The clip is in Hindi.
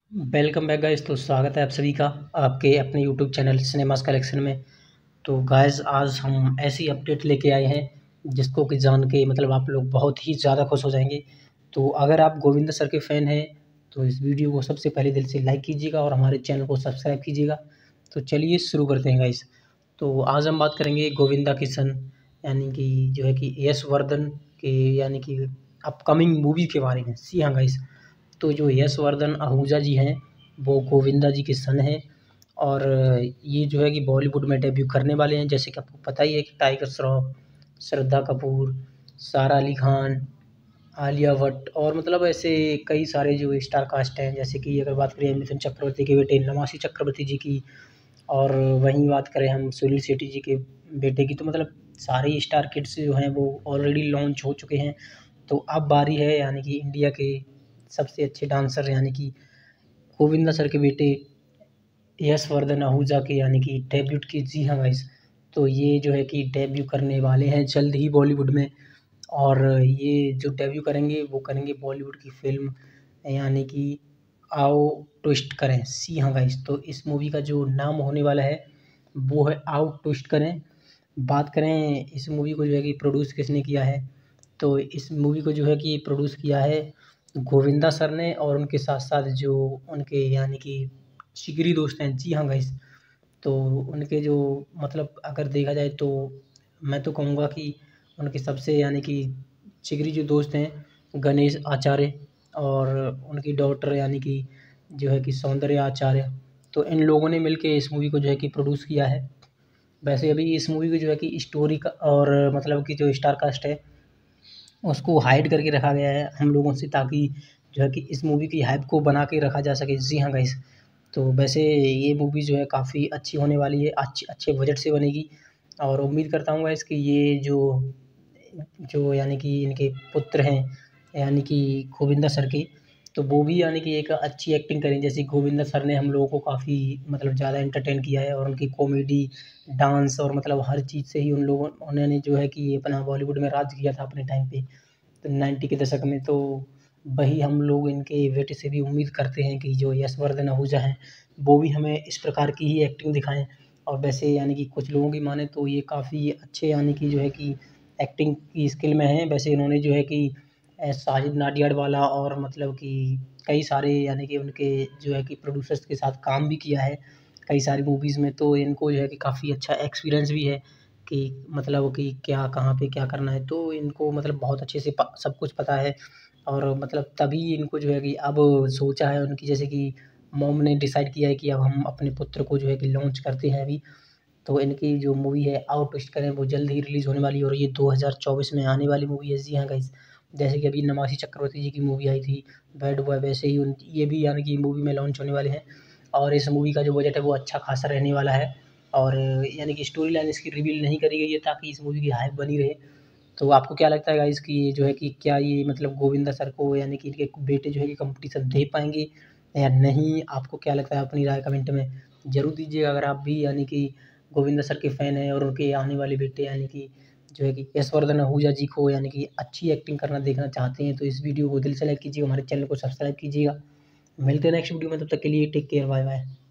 Welcome back guys. तो स्वागत है आप सभी का आपके अपने यूट्यूब चैनल सिनेमास कलेक्शन में। तो गाइस आज हम ऐसी अपडेट लेके आए हैं जिसको कि जान के मतलब आप लोग बहुत ही ज़्यादा खुश हो जाएंगे। तो अगर आप गोविंदा सर के फ़ैन हैं तो इस वीडियो को सबसे पहले दिल से लाइक कीजिएगा और हमारे चैनल को सब्सक्राइब कीजिएगा। तो चलिए शुरू करते हैं गाइस। तो आज हम बात करेंगे गोविंदा की सन यानी कि जो है कि यश वर्धन के यानी कि अपकमिंग मूवी के बारे में। जी हाँ गाइस, तो जो यशवर्धन आहूजा जी हैं वो गोविंदा जी के सन हैं और ये जो है कि बॉलीवुड में डेब्यू करने वाले हैं। जैसे कि आपको पता ही है कि टाइगर श्रॉफ, श्रद्धा कपूर, सारा अली खान, आलिया भट्ट और मतलब ऐसे कई सारे जो स्टार कास्ट हैं। जैसे कि अगर बात करें मिथुन चक्रवर्ती के बेटे नवासी चक्रवर्ती जी की, और वहीं बात करें हम सुनील शेट्टी जी के बेटे की, तो मतलब सारे ही स्टार किड्स जो हैं वो ऑलरेडी लॉन्च हो चुके हैं। तो अब बारी है यानी कि इंडिया के सबसे अच्छे डांसर यानी कि गोविंदा सर के बेटे यशवर्धन आहूजा के यानी कि डेब्यूट की। जी हाँ गाइस, तो ये जो है कि डेब्यू करने वाले हैं जल्द ही बॉलीवुड में। और ये जो डेब्यू करेंगे वो करेंगे बॉलीवुड की फ़िल्म यानी कि आओ ट्विस्ट करें। जी हाँ गाइस, तो इस मूवी का जो नाम होने वाला है वो है आओ ट्विस्ट करें। बात करें इस मूवी को जो है कि प्रोड्यूस किसने किया है, तो इस मूवी को जो है कि प्रोड्यूस किया है गोविंदा सर ने और उनके साथ-साथ जो उनके यानी कि जिगरी दोस्त हैं। जी हाँ गाइस, तो उनके जो मतलब अगर देखा जाए तो मैं तो कहूँगा कि उनके सबसे यानी कि जिगरी जो दोस्त हैं गणेश आचार्य और उनकी डॉटर यानी कि जो है कि सौंदर्या आचार्य। तो इन लोगों ने मिलके इस मूवी को जो है कि प्रोड्यूस किया है। वैसे अभी इस मूवी की जो है कि स्टोरी का और मतलब कि जो स्टार कास्ट है उसको हाइड करके रखा गया है हम लोगों से, ताकि जो है कि इस मूवी की हाइप को बना के रखा जा सके। जी हाँ गाइस, तो वैसे ये मूवी जो है काफ़ी अच्छी होने वाली है, अच्छे अच्छे बजट से बनेगी। और उम्मीद करता हूँ गाइस कि ये जो जो यानी कि इनके पुत्र हैं यानी कि गोविंदा सर के, तो वो भी यानी कि एक अच्छी एक्टिंग करें। जैसे गोविंदा सर ने हम लोगों को काफ़ी मतलब ज़्यादा एंटरटेन किया है और उनकी कॉमेडी, डांस और मतलब हर चीज़ से ही उन्होंने जो है कि अपना बॉलीवुड में राज किया था अपने टाइम पे, तो 90 के दशक में। तो वही हम लोग इनके बेटे से भी उम्मीद करते हैं कि जो यशवर्धन आहूजा हैं वो भी हमें इस प्रकार की ही एक्टिंग दिखाएँ। और वैसे यानी कि कुछ लोगों की माने तो ये काफ़ी अच्छे यानी कि जो है कि एक्टिंग की स्किल में हैं। वैसे इन्होंने जो है कि साजिद नाडियाडवाला और मतलब कि कई सारे यानी कि उनके जो है कि प्रोड्यूसर्स के साथ काम भी किया है कई सारी मूवीज़ में। तो इनको जो है कि काफ़ी अच्छा एक्सपीरियंस भी है कि मतलब कि क्या कहाँ पे क्या करना है। तो इनको मतलब बहुत अच्छे से प सब कुछ पता है। और मतलब तभी इनको जो है कि अब सोचा है उनकी, जैसे कि मॉम ने डिसाइड किया है कि अब हम अपने पुत्र को जो है कि लॉन्च करते हैं अभी। तो इनकी जो मूवी है आओ ट्विस्ट करें वो जल्द ही रिलीज़ होने वाली है और ये 2024 में आने वाली मूवी है। जी हाँ गाइस, जैसे कि अभी नवासी चक्रवर्ती जी की मूवी आई थी बैड बॉय, वैसे ही उन ये भी यानी कि मूवी में लॉन्च होने वाले हैं। और इस मूवी का जो बजट है वो अच्छा खासा रहने वाला है। और यानी कि स्टोरी लाइन इसकी रिवील नहीं करी गई है ताकि इस मूवी की हाइप बनी रहे। तो आपको क्या लगता है गाइस कि ये जो है कि क्या ये मतलब गोविंदा सर को यानी कि इनके बेटे जो है कि कॉम्पिटिशन दे पाएँगे या नहीं? आपको क्या लगता है? अपनी राय कमेंट में ज़रूर दीजिएगा। अगर आप भी यानी कि गोविंदा सर के फ़ैन हैं और उनके आने वाले बेटे यानी कि जो है कि यशवर्धन आहूजा जी को यानी कि अच्छी एक्टिंग करना देखना चाहते हैं, तो इस वीडियो को दिल से लाइक कीजिएगा, हमारे चैनल को सब्सक्राइब कीजिएगा। मिलते हैं नेक्स्ट वीडियो में, तब तक के लिए टेक केयर, बाय बाय।